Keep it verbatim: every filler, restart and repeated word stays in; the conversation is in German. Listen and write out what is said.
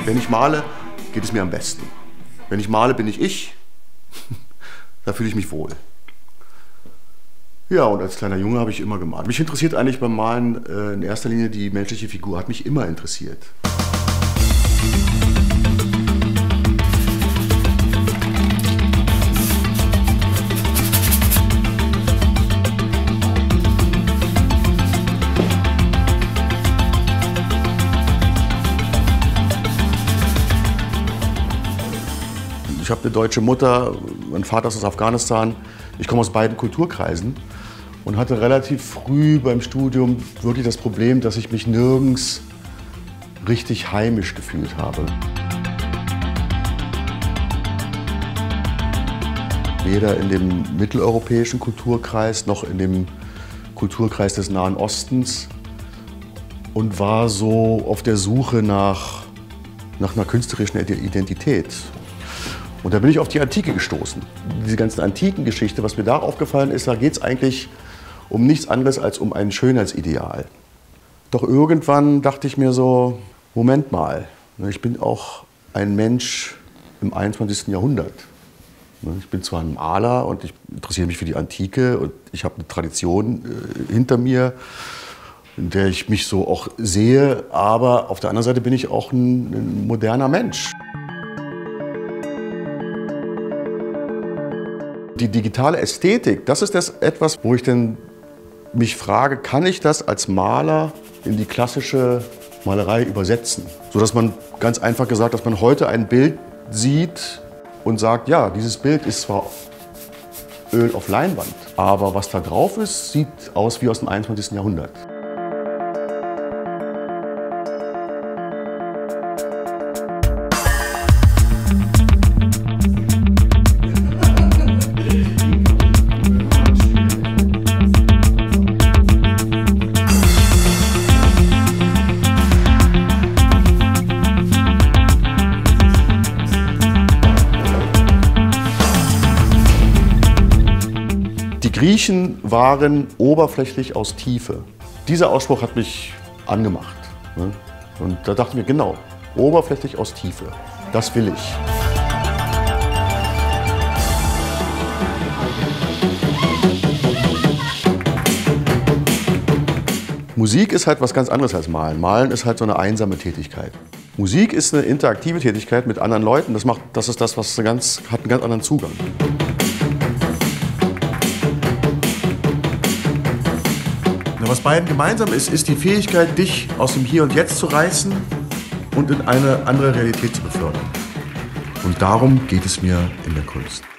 Wenn ich male, geht es mir am besten. Wenn ich male, bin ich ich. Da fühle ich mich wohl. Ja, und als kleiner Junge habe ich immer gemalt. Mich interessiert eigentlich beim Malen äh, in erster Linie die menschliche Figur. Hat mich immer interessiert. Ich habe eine deutsche Mutter, mein Vater ist aus Afghanistan. Ich komme aus beiden Kulturkreisen und hatte relativ früh beim Studium wirklich das Problem, dass ich mich nirgends richtig heimisch gefühlt habe. Weder in dem mitteleuropäischen Kulturkreis noch in dem Kulturkreis des Nahen Ostens und war so auf der Suche nach, nach einer künstlerischen Identität. Und da bin ich auf die Antike gestoßen. Diese ganzen antiken Geschichte, was mir da aufgefallen ist, da geht es eigentlich um nichts anderes als um ein Schönheitsideal. Doch irgendwann dachte ich mir so, Moment mal, ich bin auch ein Mensch im einundzwanzigsten Jahrhundert. Ich bin zwar ein Maler und ich interessiere mich für die Antike und ich habe eine Tradition hinter mir, in der ich mich so auch sehe, aber auf der anderen Seite bin ich auch ein, ein moderner Mensch. Die digitale Ästhetik, das ist das etwas, wo ich dann mich frage, kann ich das als Maler in die klassische Malerei übersetzen? Sodass man, ganz einfach gesagt, dass man heute ein Bild sieht und sagt, ja, dieses Bild ist zwar Öl auf Leinwand, aber was da drauf ist, sieht aus wie aus dem einundzwanzigsten Jahrhundert. Die Griechen waren oberflächlich aus Tiefe. Dieser Ausspruch hat mich angemacht. Und da dachte ich mir, genau, oberflächlich aus Tiefe, das will ich. Musik ist halt was ganz anderes als Malen. Malen ist halt so eine einsame Tätigkeit. Musik ist eine interaktive Tätigkeit mit anderen Leuten. Das, macht, das ist das, was eine ganz, hat einen ganz anderen Zugang. Was beiden gemeinsam ist, ist die Fähigkeit, dich aus dem Hier und Jetzt zu reißen und in eine andere Realität zu befördern. Und darum geht es mir in der Kunst.